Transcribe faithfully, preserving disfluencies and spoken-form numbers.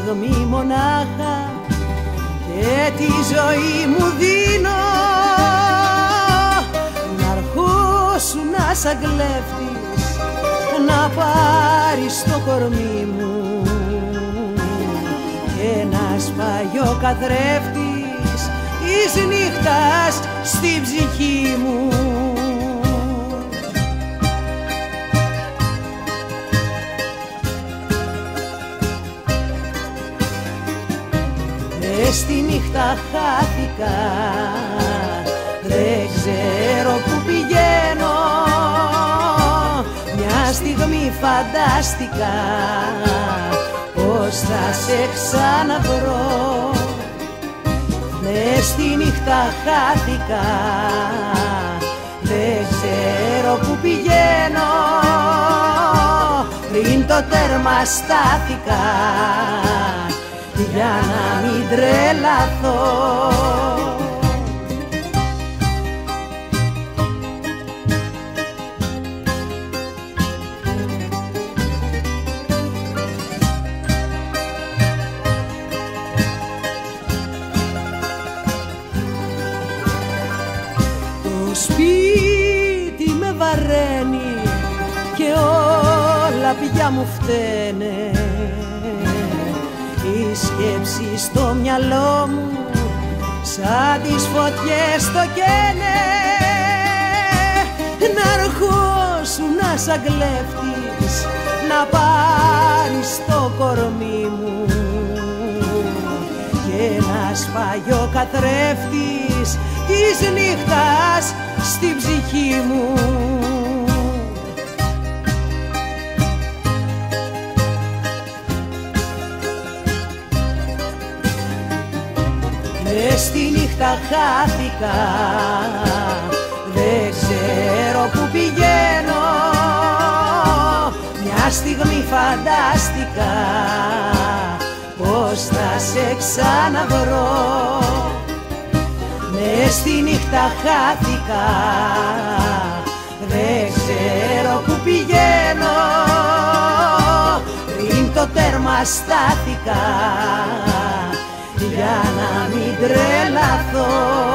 στιγμή μονάχα και τη ζωή μου δίνω να αρχώσου να σαν κλέφτης να πάρεις το κορμί μου και να σπάει ο καθρέφτης της νύχτας στη ψυχή μου. Μες στη νύχτα χάθηκα, δεν ξέρω που πηγαίνω, μια στιγμή φαντάστηκα πως θα σε ξαναβρω. Μες στη νύχτα χάθηκα, δεν ξέρω που πηγαίνω, πριν το τέρμα στάθηκα για να μην τρελαθώ. Το σπίτι με βαραίνει και όλα πια μου φταίνε, η σκέψη στο μυαλό μου σαν τις φωτιές στο καίνε. Να αρχώσου να σαν κλέφτης να πάρεις το κορμί μου και να σπάει ο καθρέφτης της νύχτας στην ψυχή μου. Μες στη νύχτα χάθηκα, δεν ξέρω που πηγαίνω, μια στιγμή φαντάστηκα πως θα σε ξαναβρω. Μες στη νύχτα χάθηκα, δεν ξέρω που πηγαίνω, πριν το τέρμα στάθηκα για να μην τρελαθώ.